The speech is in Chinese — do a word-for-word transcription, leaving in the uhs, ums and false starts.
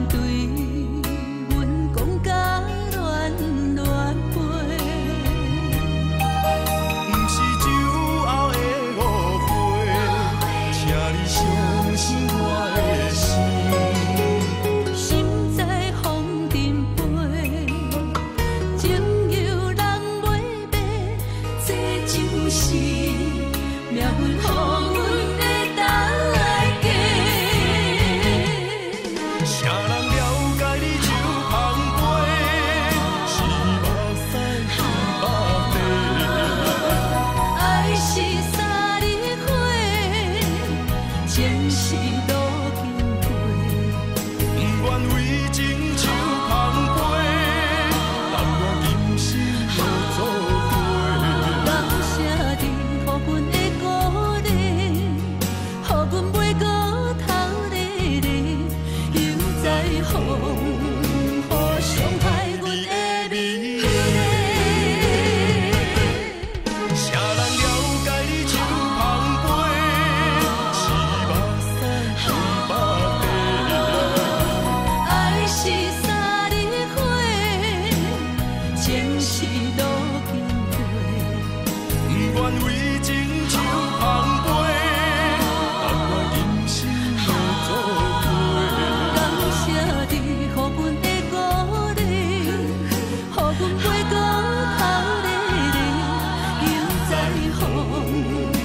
对阮讲甲恋恋飞。 不是酒后的误会，请你相信我的心。 心在风尘飞，情由人袂白，这就是命运予阮的等来嫁。 谁人了解你酒香杯，是目屎染目地。 爱是三日火，前世路经过。 不愿为情酒香杯，但愿今生无作陪。 感谢你，予阮的鼓励，予阮袂过头日日，又在风雨伤害阮的美丽。 谁人了解你酒香杯，是目屎染目地。 爱是三日火，前世路经过。 不愿为情酒香杯，但愿今生无作陪。 感谢你，予阮的鼓励，予阮袂过头日日，又在风